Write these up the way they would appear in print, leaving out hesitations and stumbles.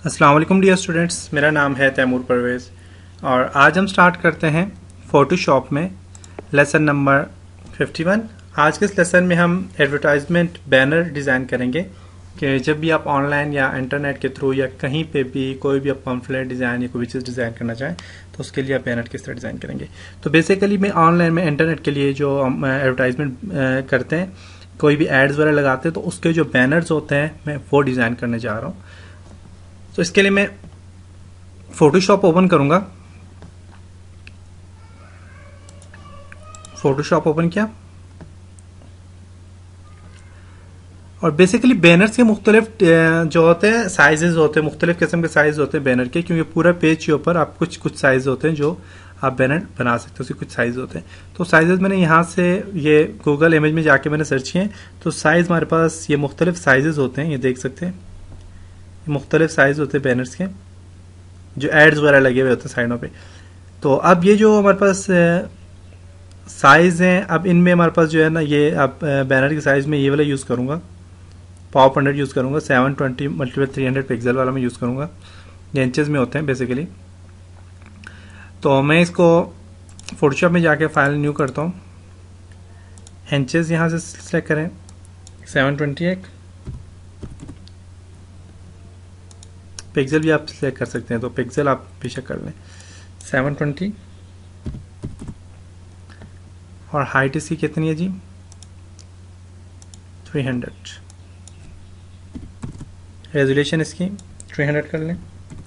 अस्सलाम वालेकुम dear students, मेरा नाम है तैमूर परवेज़ और आज हम स्टार्ट करते हैं फोटोशॉप में लेसन नंबर 51। आज के इस लेसन में हम एडवर्टाइजमेंट बैनर डिज़ाइन करेंगे कि जब भी आप ऑनलाइन या इंटरनेट के थ्रू या कहीं पे भी कोई भी आप पम्फलेट डिज़ाइन या कोई भी चीज़ डिज़ाइन करना चाहें तो उसके लिए आप बैनर किस तरह डिज़ाइन करेंगे। तो बेसिकली मैं ऑनलाइन में इंटरनेट के लिए जो हम एडवर्टाइजमेंट करते हैं, कोई भी एड्स वगैरह लगाते हैं तो उसके जो बैनर्स होते हैं मैं वो डिज़ाइन करने जा रहा हूँ। तो इसके लिए मैं फोटोशॉप ओपन करूंगा। फोटोशॉप ओपन किया और बेसिकली बैनर्स के मुख्तलिफ जो होते हैं साइजेस होते हैं, मुख्तलिफ किस्म के साइज होते हैं बैनर के, क्योंकि पूरा पेज के ऊपर आप कुछ साइज होते हैं जो आप बैनर बना सकते हो, उसके कुछ साइज होते हैं। तो साइजेस मैंने यहाँ से ये गूगल इमेज में जाके मैंने सर्च किए, तो साइज हमारे पास ये मुख्तलिफ साइजेस होते हैं, ये देख सकते हैं मुख्तलिफ साइज होते हैं बैनर्स के जो एड्स वगैरह लगे हुए होते हैं साइडों पे। तो अब ये जो हमारे पास साइज हैं, अब इनमें हमारे पास जो है ना, ये अब बैनर के साइज में ये वाला यूज़ करूँगा, पॉप 100 यूज़ करूँगा, 720x300 पिक्सल वाला मैं यूज़ करूँगा। ये इंचेस में होते हैं बेसिकली। तो मैं इसको फोटोशॉप में जाके फाइल न्यू करता हूँ, इंचेस यहाँ से सिलेक्ट करें 720x, पिक्सल भी आप सिलेक्ट कर सकते हैं, तो पिक्सल आप बेशक कर लें 720 और हाइट इसकी कितनी है जी 300, रेजोल्यूशन इसकी 300 कर लें,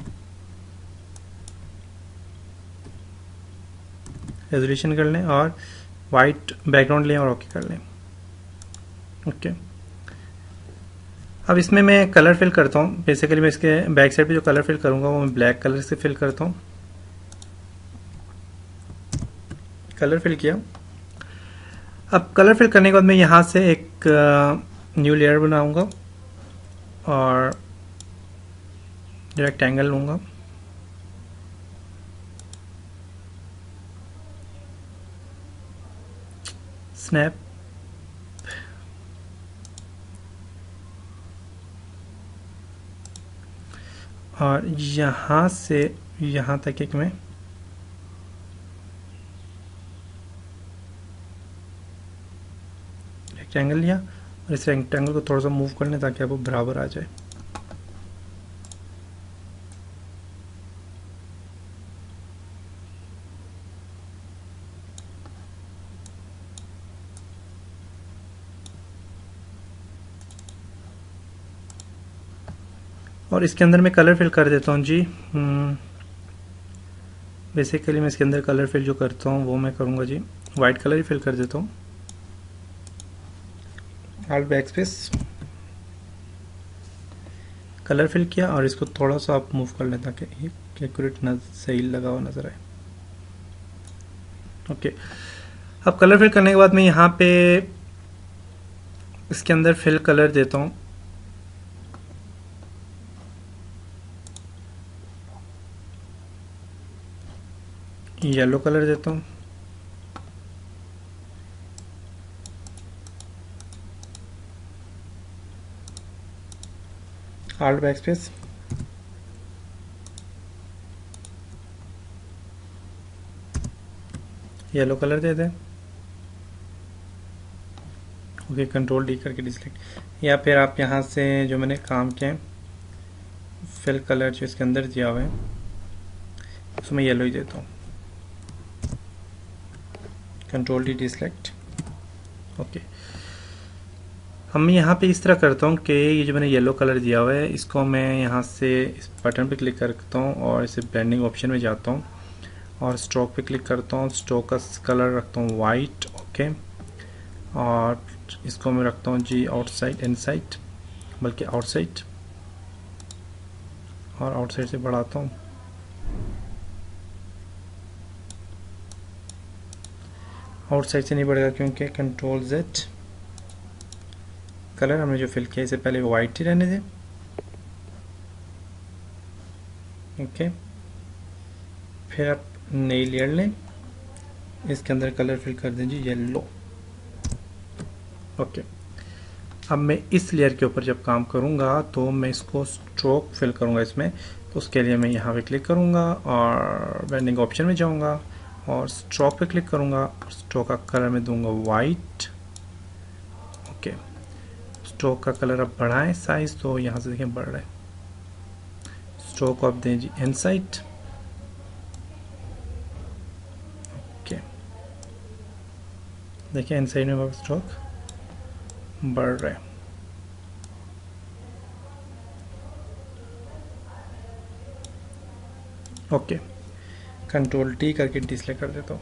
रेजोल्यूशन कर लें और वाइट बैकग्राउंड लें और ओके कर लें। ओके, अब इसमें मैं कलर फिल करता हूँ। बेसिकली मैं इसके बैक साइड पे जो कलर फिल करूँगा वो मैं ब्लैक कलर से फिल करता हूँ। कलर फिल किया। अब कलर फिल करने के बाद मैं यहाँ से एक न्यू लेयर बनाऊंगा और रेक्टेंगल लूँगा, स्नैप, और यहाँ से यहाँ तक एक मैं रेक्टेंगल लिया और इस रेक्टेंगल को थोड़ा सा मूव कर लें ताकि वो बराबर आ जाए। और इसके अंदर मैं कलर फिल कर देता हूँ जी। बेसिकली मैं इसके अंदर कलर फिल जो करता हूँ वो मैं करूँगा जी वाइट कलर ही फिल कर देता हूँ। Alt backspace, colour fill किया और इसको थोड़ा सा आप मूव कर लें ताकि एक्यूरेट सही लगा हुआ नजर आए। ओके, अब कलर फिल करने के बाद मैं यहाँ पे इसके अंदर फिल कलर देता हूँ। येलो कलर देता हूँ, alt backspace, yellow colour दे दें। ओके, कंट्रोल डी करके डिसलेक्ट, या फिर आप यहाँ से जो मैंने काम किया है फिल कलर जो इसके अंदर दिया हुआ है उसमें येलो ही देता हूँ, कंट्रोल डी डिसलेक्ट। ओके, हम यहाँ पे इस तरह करता हूँ कि ये जो मैंने येलो कलर दिया हुआ है इसको मैं यहाँ से इस बटन पे क्लिक करता हूँ और इसे ब्लेंडिंग ऑप्शन में जाता हूँ और स्ट्रोक पे क्लिक करता हूँ। स्ट्रोक का कलर रखता हूँ वाइट। ओके, और इसको मैं रखता हूँ जी आउटसाइड, इनसाइड, बल्कि आउटसाइड, और आउटसाइड से बढ़ाता हूँ। आउटसाइड से नहीं बढ़ेगा क्योंकि कंट्रोल जेड, कलर हमने जो फिल किया इसे पहले वाइट ही रहने दें। ओके, फिर आप नई लेयर लें, इसके अंदर कलर फिल कर दें जी येलो। ओके, अब मैं इस लेयर के ऊपर जब काम करूँगा तो मैं इसको स्ट्रोक फिल करूँगा इसमें, तो उसके लिए मैं यहाँ पे क्लिक करूँगा और ब्लेंडिंग ऑप्शन में जाऊँगा और स्ट्रोक पे क्लिक करूँगा। स्ट्रोक का कलर मैं दूंगा वाइट। ओके, स्ट्रोक का कलर अब बढ़ाएं साइज, तो यहाँ से देखें बढ़ रहा है। स्ट्रोक आप दें जी इनसाइड। ओके, देखिए इनसाइड में स्ट्रोक बढ़ रहा है। ओके, कंट्रोल टी करके डिस्प्ले कर देता हूँ।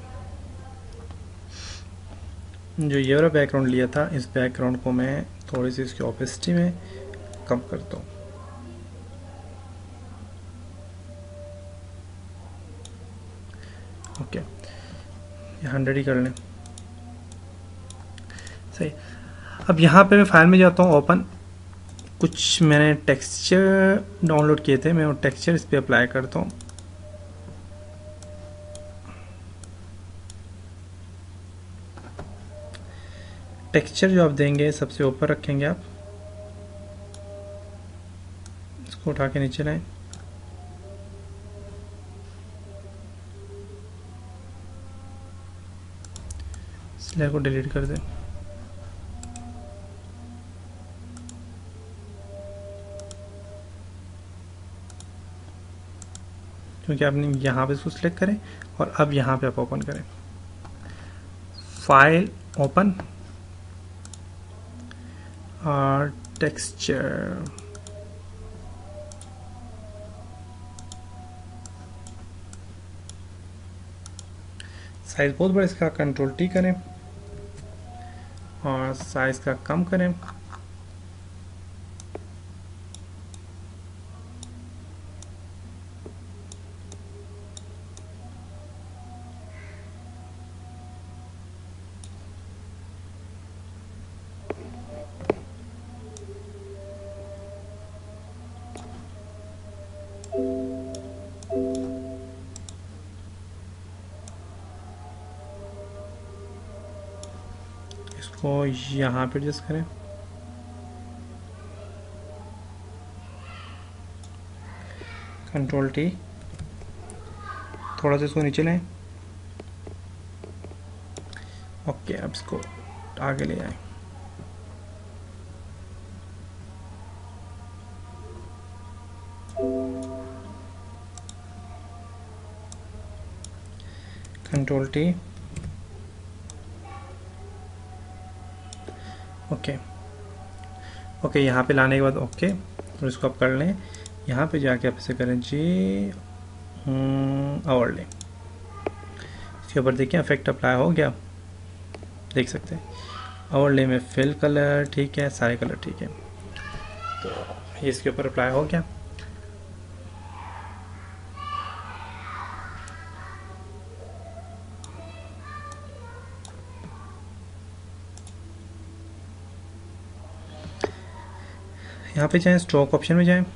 जो ये वाला बैकग्राउंड लिया था, इस बैकग्राउंड को मैं थोड़ी सी इसकी ऑपेसिटी में कम करता हूँ। ओके, 100 ही कर लें। सही। अब यहाँ पे मैं फाइल में जाता हूँ, ओपन। कुछ मैंने टेक्सचर डाउनलोड किए थे, मैं वो टेक्सचर इस पर अप्लाई करता हूँ। टेक्सचर जो आप देंगे सबसे ऊपर रखेंगे आप, इसको उठा के नीचे लाएं। इस लेयर को डिलीट कर दें। क्योंकि आपने यहाँ पे इसको सिलेक्ट करें और अब यहाँ पे आप ओपन करें। फाइल, ओपन और टेक्सचर। साइज बहुत बड़ा इसका, कंट्रोल टी करें और साइज का कम करें। इसको यहाँ पे एडजस्ट करें। कंट्रोल टी, थोड़ा सा इसको नीचे लें। ओके, अब इसको आगे ले आए। Control T. ओके ओके, यहाँ पे लाने के बाद ओके, और इसको आप कर लें। यहाँ पे जाके आप इसे करें जी ओवरले। इसके ऊपर देखिए इफेक्ट अप्लाई हो गया, देख सकते हैं। ओवरले में फिल कलर ठीक है, सारे कलर ठीक है, तो ये इसके ऊपर अप्लाई हो गया। यहाँ पे जाएं, स्ट्रोक ऑप्शन में जाएं,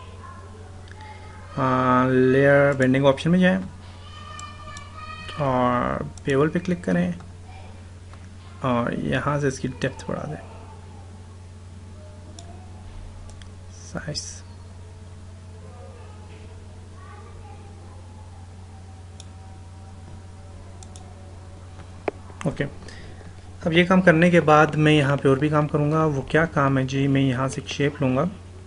लेयर बेंडिंग ऑप्शन में जाएं और बेवल पे क्लिक करें और यहाँ से इसकी डेप्थ बढ़ा दें, साइज। ओके, अब ये काम करने के बाद मैं यहाँ पे और भी काम करूँगा। वो क्या काम है जी, मैं यहाँ से एक शेप लूँगा,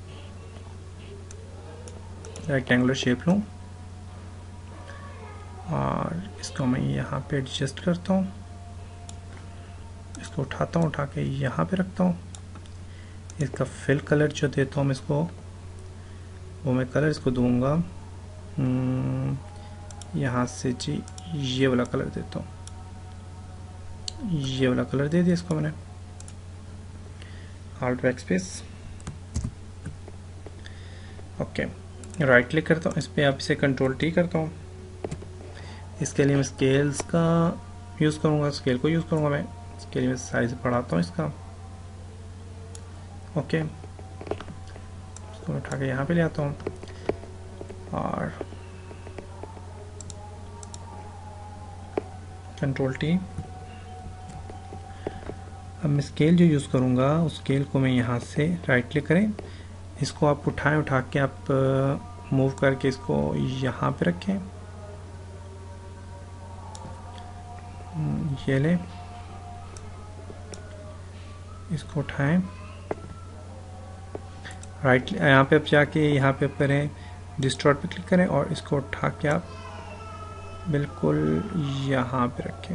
रेक्टेंगुलर शेप लूँ और इसको मैं यहाँ पे एडजस्ट करता हूँ। इसको उठाता हूँ, उठा के यहाँ पे रखता हूँ। इसका फिल कलर जो देता हूँ मैं इसको, वो मैं कलर इसको दूंगा यहाँ से जी ये वाला कलर देता हूँ। ये वाला कलर दे दिया इसको मैंने। Alt backspace. Okay, right click करता हूँ इस पर, आप इसे कंट्रोल टी करता हूँ। इसके लिए मैं स्केल्स का यूज़ करूँगा, स्केल को यूज़ करूँगा मैं। इसके लिए मैं साइज बढ़ाता हूँ इसका। ओके, इसको उठा के यहाँ पे ले आता हूँ और कंट्रोल टी। अब मैं स्केल जो यूज़ करूँगा उस स्केल को मैं यहाँ से राइट क्लिक करें, इसको आप उठाएं, उठा के आप मूव करके इसको यहाँ पे रखें, ये लें, इसको उठाएं, राइट यहाँ पे आप जाके यहाँ पे करें, डिस्टॉर्ट पे क्लिक करें और इसको उठा के आप बिल्कुल यहाँ पे रखें।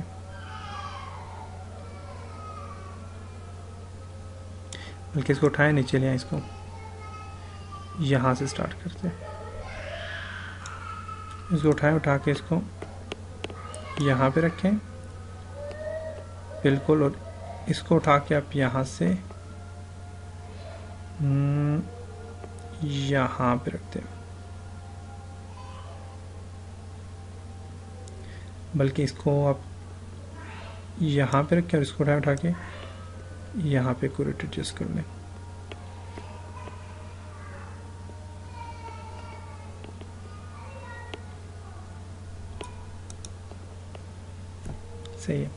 बल्कि इसको उठाएं, नीचे ले आए, इसको यहाँ से स्टार्ट करते हैं, इसको उठाएं, उठा के इसको यहाँ पे रखें बिल्कुल, और इसको उठा के आप यहाँ से यहाँ पे रखते हैं, बल्कि इसको आप यहाँ पे रखें और इसको उठा के यहाँ पे को एडजस्ट कर लें। सही है।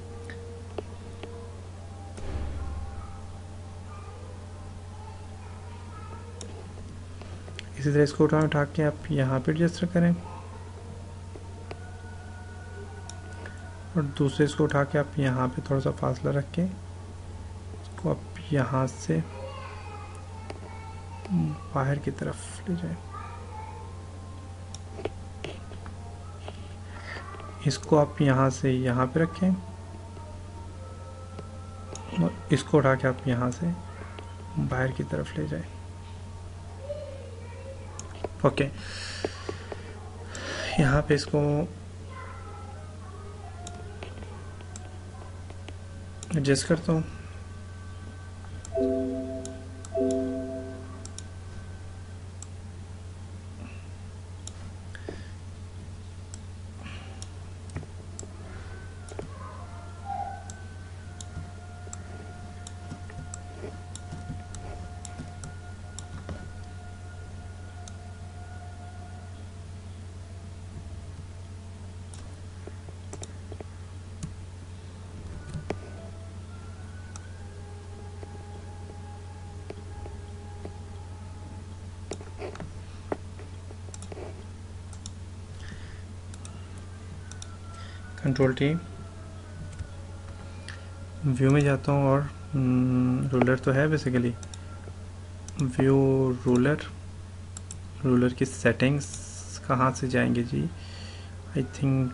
इसी तरह इसको उठा के आप यहाँ पे एडजस्ट करें और दूसरे इसको उठा के आप यहाँ पे थोड़ा सा फासला रख के इसको आप यहाँ से बाहर की तरफ ले जाएं। इसको आप यहाँ से यहाँ पे रखें और इसको उठा के आप यहाँ से बाहर की तरफ ले जाएं। ओके, यहाँ पे इसको एडजस्ट करता हूँ। कंट्रोल टी, व्यू में जाता हूँ और रूलर तो है बेसिकली, व्यू रूलर की सेटिंग्स कहाँ से जाएंगे जी, I think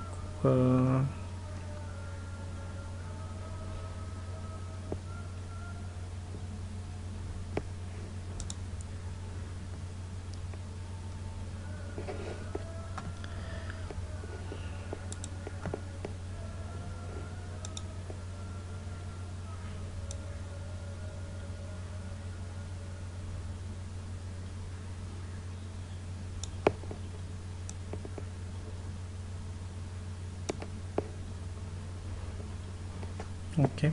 okay,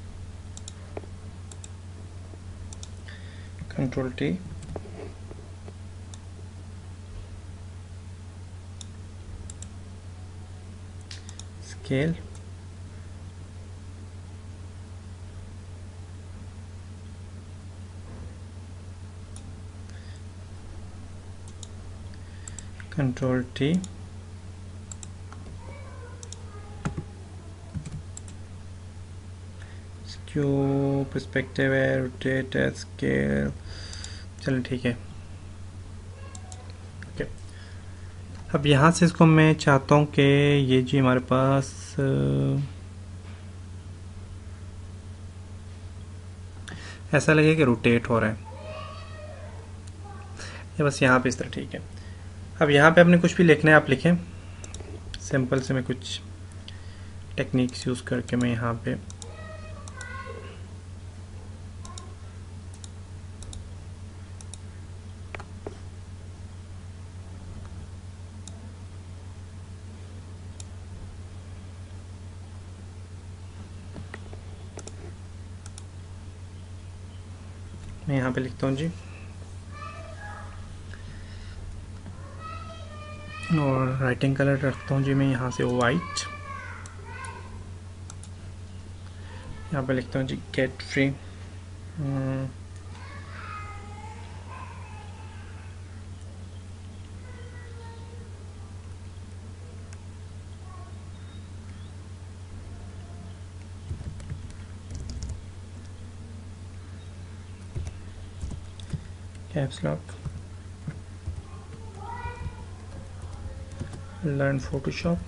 control T, scale, control T, perspective है, रोटेट है, स्केल, चलो ठीक है। ओके, अब यहाँ से इसको मैं चाहता हूँ कि ये जी हमारे पास ऐसा लगे कि रोटेट हो रहा है, ये बस यहाँ पे इस तरह ठीक है। अब यहाँ पे आपने कुछ भी लिखना है आप लिखें, सिंपल से मैं कुछ टेक्निक्स यूज़ करके मैं यहाँ पे यहाँ पे लिखता हूँ जी, और राइटिंग कलर रखता हूँ जी मैं यहाँ से वाइट, यहाँ पे लिखता हूँ जी get free. Caps lock, learn Photoshop,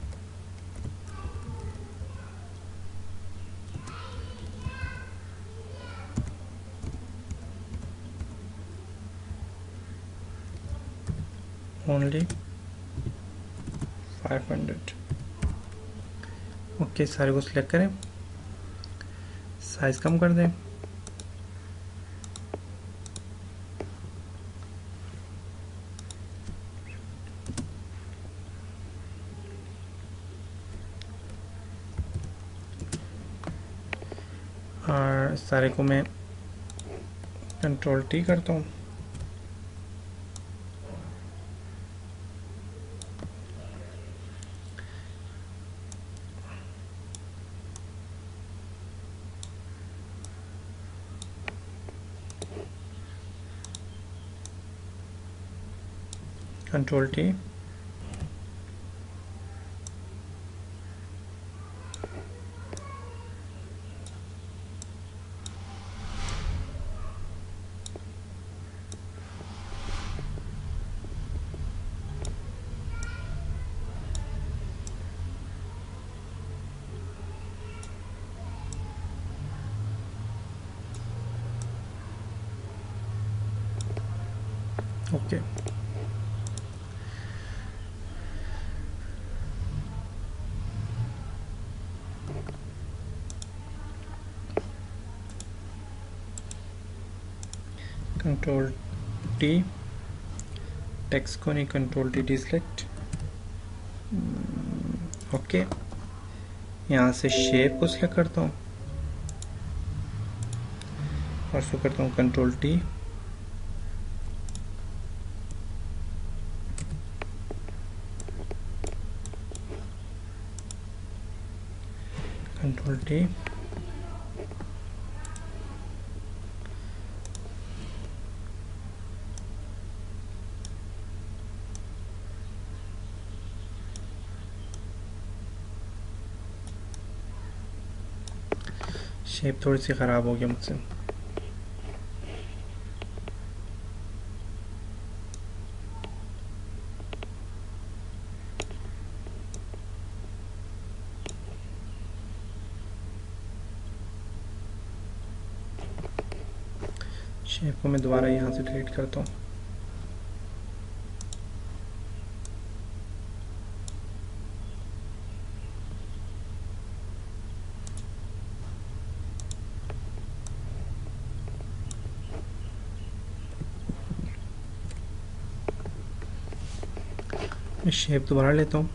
only 500। Okay, सारे को सिलेक्ट करें, साइज कम कर दें, और सारे को मैं कंट्रोल टी करता हूँ। Control T, okay. Control T, text को नहीं, कंट्रोल टी डिसेलेक्ट। ओके, यहाँ से शेप को सिलेक्ट करता हूँ और उसको करता हूँ control T, control T, shape थोड़ी सी ख़राब हो गया मुझसे। शेप को मैं दोबारा यहाँ से डिलीट करता हूँ। मैं शेप दोबारा लेता हूँ,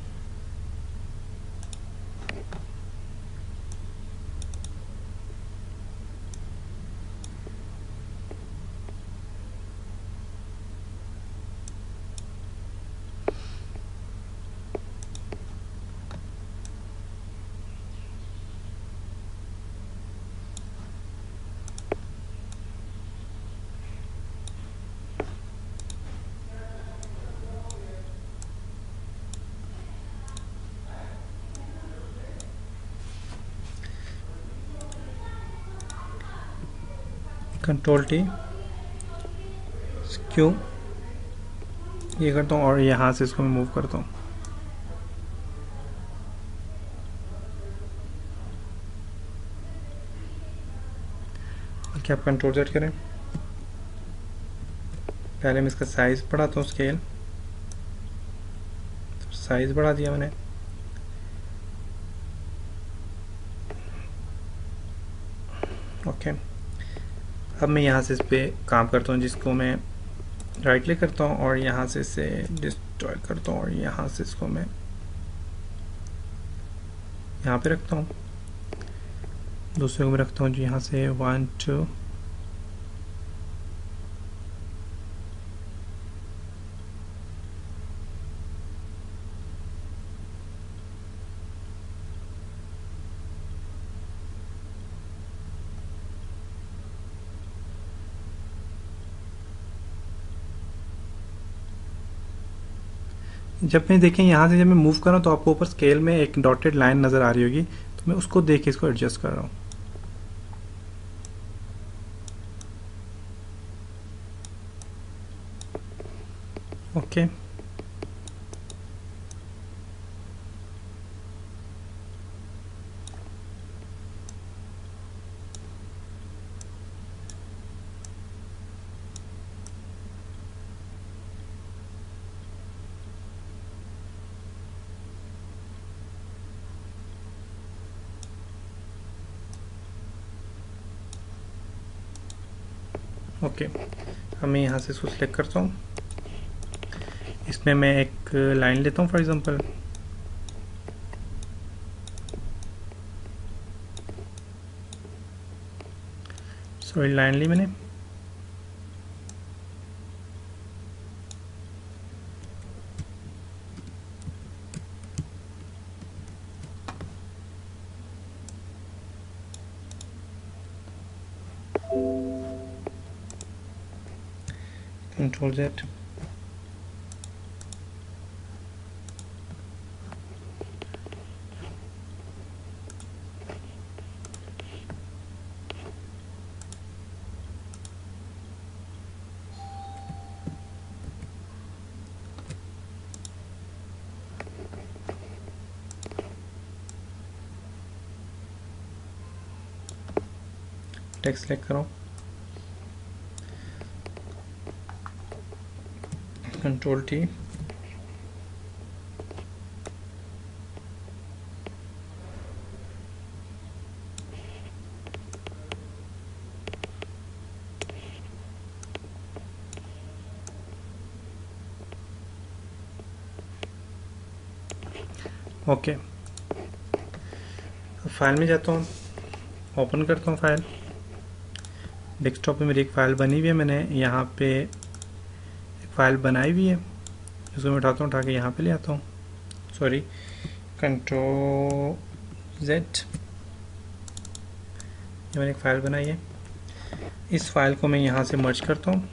कंट्रोल टी, स्क्यू ये करता हूँ और यहाँ से इसको मैं मूव करता हूँ। क्या आप कंट्रोल जेड करें, पहले मैं इसका साइज बढ़ाता हूँ, स्केल, साइज बढ़ा दिया मैंने। ओके, अब मैं यहाँ से इस पे काम करता हूँ, जिसको मैं राइट क्लिक करता हूँ और यहाँ से इसे डिस्ट्रॉय करता हूँ और यहाँ से इसको मैं यहाँ पे रखता हूँ। दूसरे को मैं रखता हूँ जो यहाँ से 1 2 जब मैं देखें यहाँ से जब मैं मूव कर रहा हूँ तो आपको ऊपर स्केल में एक डॉटेड लाइन नज़र आ रही होगी, तो मैं उसको देख के इसको एडजस्ट कर रहा हूँ। ओके ओके, अब मैं यहाँ से इसको सिलेक्ट करता हूँ। इसमें मैं एक लाइन लेता हूँ फॉर एग्जांपल, सॉरी लाइन ली मैंने। कंट्रोल जेड, टेक्स्ट सेलेक्ट करो, कंट्रोल टी, ओके। फाइल में जाता हूँ, ओपन करता हूँ फाइल। डेस्कटॉप पे मेरी एक फ़ाइल बनी हुई है, मैंने यहाँ पे एक फ़ाइल बनाई हुई है, इसको मैं उठाता हूँ, उठा के यहाँ पे ले आता हूँ, सॉरी कंट्रोल जेड। ये मैंने एक फ़ाइल बनाई है, इस फाइल को मैं यहाँ से मर्ज करता हूँ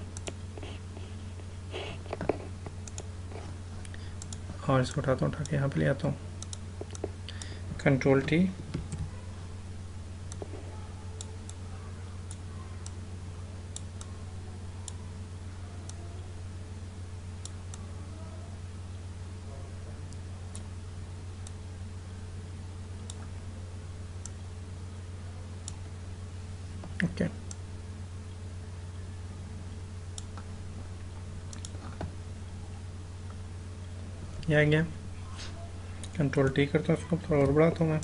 और इसको उठाता हूँ, उठा के यहाँ पे ले आता हूँ, कंट्रोल टी, ओके। ये आ गया, कंट्रोल टी करता हूँ, उसको थोड़ा और बढ़ाता हूँ मैं,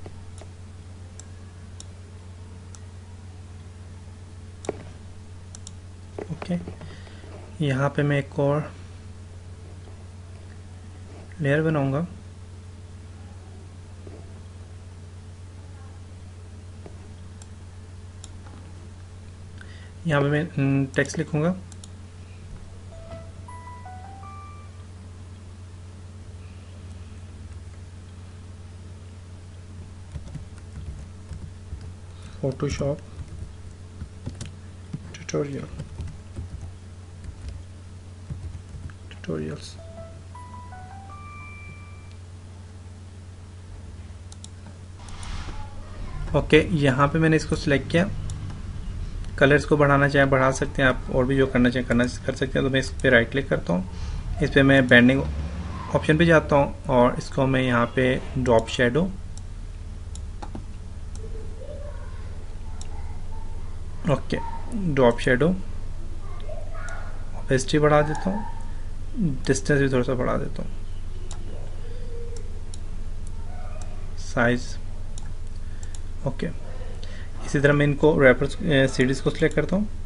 ओके। यहाँ पे मैं एक और लेयर बनाऊंगा, यहाँ पे मैं टेक्स्ट लिखूंगा, फोटोशॉप ट्यूटोरियल्स, ओके। यहाँ पे मैंने इसको सिलेक्ट किया, कलर्स को बढ़ाना चाहे बढ़ा सकते हैं आप, और भी जो करना चाहे करना कर सकते हैं। तो मैं इस पर राइट क्लिक करता हूँ, इस पर मैं बैंडिंग ऑप्शन पे जाता हूँ और इसको मैं यहाँ पे drop shadow, okay, drop shadow, opacity बढ़ा देता हूँ, डिस्टेंस भी थोड़ा सा बढ़ा देता हूँ, साइज, ओके। इसी तरह मैं इनको रैपर सीरीज को सिलेक्ट करता हूँ,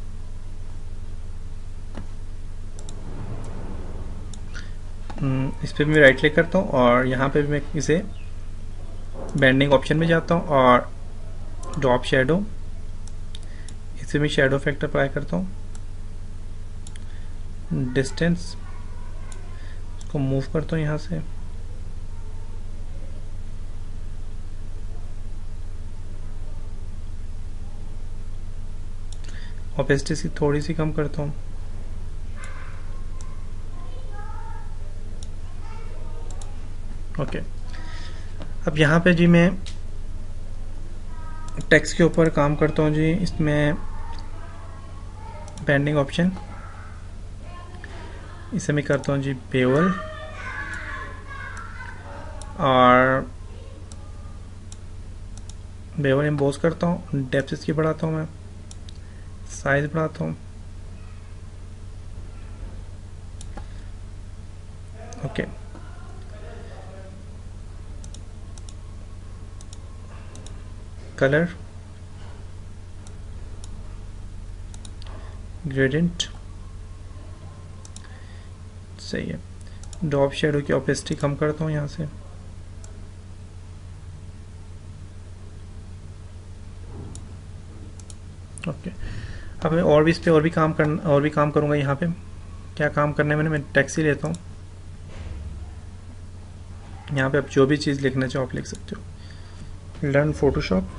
इस पर भी मैं राइट क्लिक करता हूँ और यहाँ पे भी मैं इसे बैंडिंग ऑप्शन में जाता हूँ और ड्रॉप शेडो, इसे मैं शेडो इफेक्ट अप्लाई करता हूँ, डिस्टेंस इसको मूव करता हूँ यहाँ से, ओपेसिटी थोड़ी सी कम करता हूँ, ओके, अब यहाँ पे जी मैं टेक्स्ट के ऊपर काम करता हूँ जी। इसमें पेंडिंग ऑप्शन, इसे मैं करता हूँ जी पेवल, और बेवल एम्बोस करता हूँ, डेप्थ इसकी बढ़ाता हूँ, मैं साइज बढ़ाता हूँ। ओके, कलर, ग्रेडियंट, सही है। ड्रॉप शेडो की ऑपेसिटी कम करता हूँ यहाँ से। ओके, अब मैं और भी इस पर और भी काम करूँगा। यहाँ पे क्या काम करने में मैं टैक्सी लेता हूँ। यहाँ पे आप जो भी चीज़ लिखना चाहो आप लिख सकते हो। लर्न फोटोशॉप,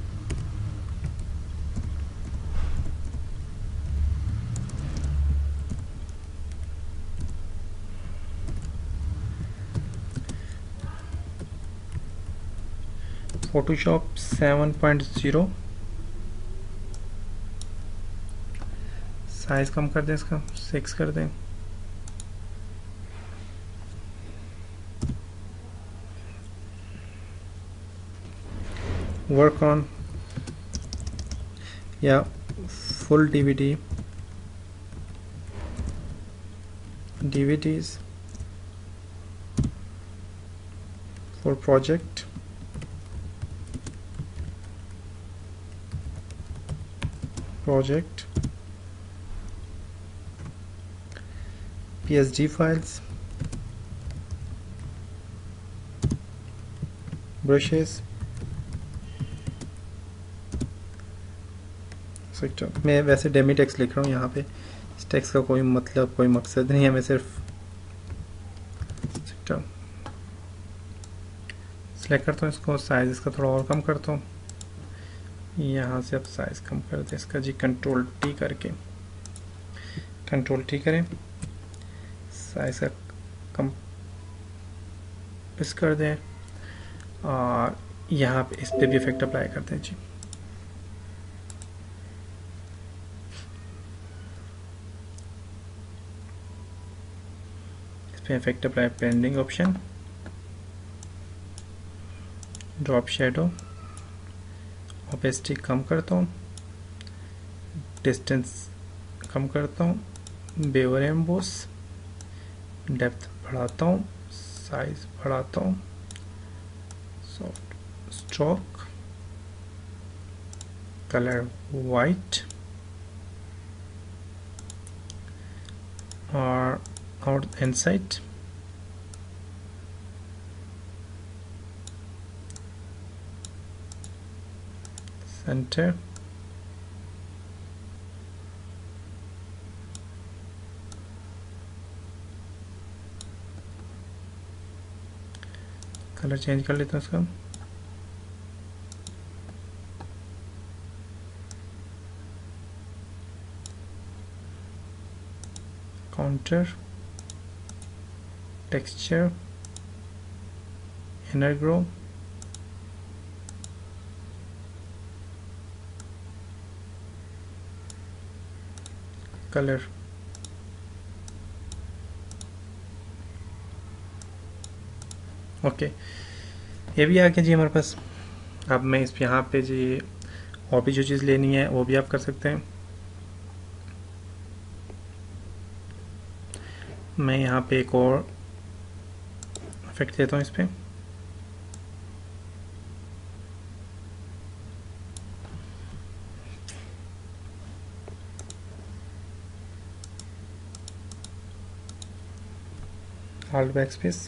फोटोशॉप 7.0, साइज कम कर दें, इसका 6 कर दें। वर्क ऑन या full DVDs for project, PSD files, brushes, मैं वैसे डेमी टेक्स्ट लिख रहा हूँ यहाँ पे। इस टेक्स्ट का कोई मतलब कोई मकसद नहीं है, मैं सिर्फ सेलेक्ट करता हूँ इसको, साइज इसका थोड़ा और कम करता हूँ। यहाँ से अब साइज कम कर दें इसका जी, कंट्रोल टी करके, कंट्रोल टी करें, साइज का कम इस कर दें, और यहाँ पे इस पे भी इफेक्ट अप्लाई करते हैं जी। इस पे effect apply, pending option, drop shadow, opacity कम करता हूँ, डिस्टेंस कम करता हूँ, बेवर एम्बोस, डेप्थ बढ़ाता हूँ, साइज बढ़ाता हूँ, सॉफ्ट स्ट्रोक, कलर वाइट, और out inside, centre, colour change कर लेता हूँ इसका, counter, texture, inner grow, colour, okay, ये भी आ गया जी हमारे पास। अब मैं इस यहाँ पे जी और भी जो चीज़ लेनी है वो भी आप कर सकते हैं। मैं यहाँ पे एक और इफेक्ट देता हूँ इस पर, Alt backspace,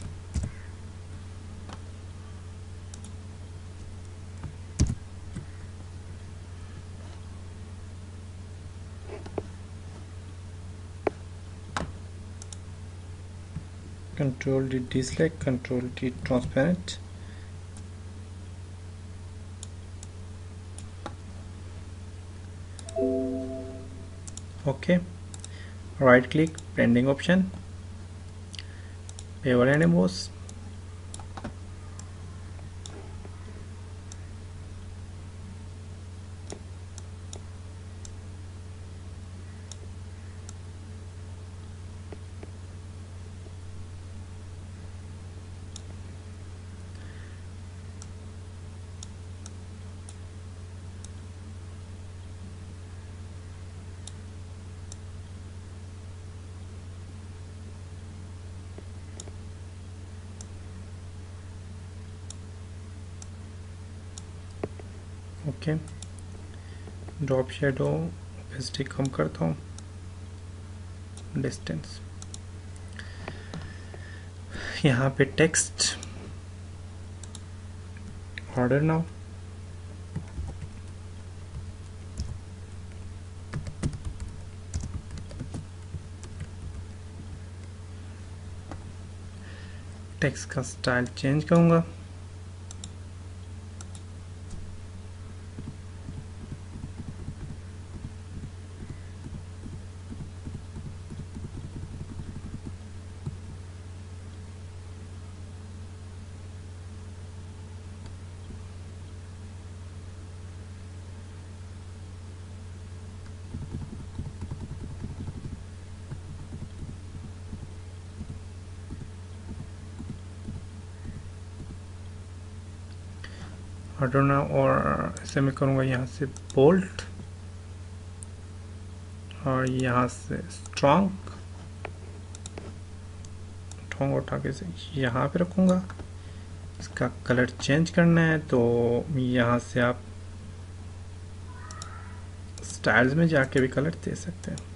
Control D deselect, Control T transparent, okay, right click, blending option, bevel and emboss, okay, drop shadow opacity कम करता हूँ, डिस्टेंस, यहाँ पे टेक्स्ट ऑर्डर नाउ, टेक्स्ट का स्टाइल चेंज करूँगा, ऑर्डर नाउ, और इसे मैं करूँगा यहाँ से बोल्ट और यहाँ से स्ट्रॉन्ग उठा के से यहाँ पे रखूँगा। इसका कलर चेंज करना है तो यहाँ से आप स्टाइल्स में जाके भी कलर दे सकते हैं।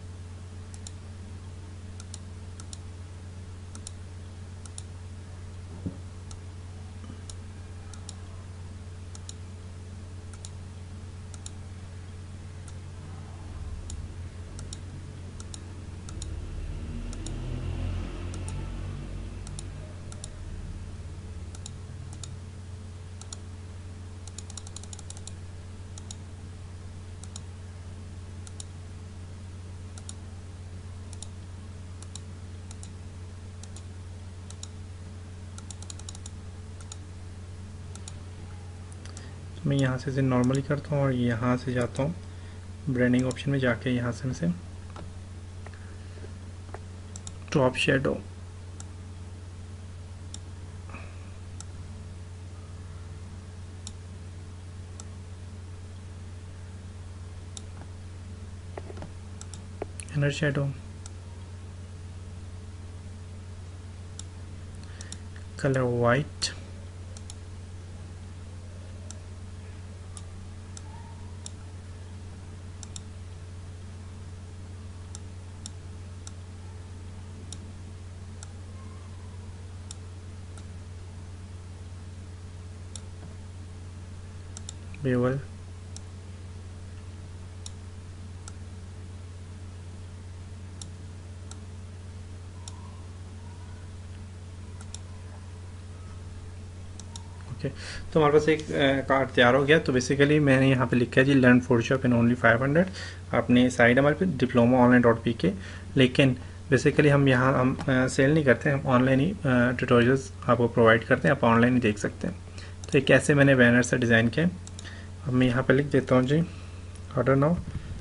मैं यहाँ से इसे नॉर्मली करता हूँ और यहाँ से जाता हूँ ब्रांडिंग ऑप्शन में, जाके यहाँ से मैं drop shadow, inner shadow, colour white, bevel, okay. तो हमारे पास एक कार्ड तैयार हो गया। तो बेसिकली मैंने यहाँ पे लिखा है जी लर्न फोटोशॉप इन ओनली 500। आपने साइड हमारे पे diploma online.pk, लेकिन बेसिकली हम यहाँ हम सेल नहीं करते, हम ऑनलाइन ही ट्यूटोरियल्स आपको प्रोवाइड करते हैं, आप ऑनलाइन ही देख सकते हैं। तो एक ऐसे मैंने बैनर से डिज़ाइन किया। अब मैं यहाँ पे लिख देता हूँ जी ऑर्डर नाउ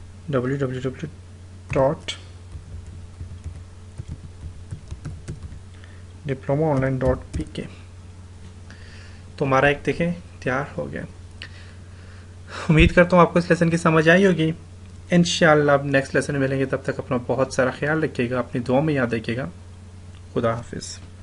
www.diplomaonline.pk। तो हमारा एक देखें तैयार हो गया। उम्मीद करता हूँ आपको इस लेसन की समझ आई होगी। इंशाअल्लाह अब नेक्स्ट लेसन में मिलेंगे, तब तक अपना बहुत सारा ख्याल रखिएगा, अपनी दुआ में याद रखिएगा। खुदा हाफिज़।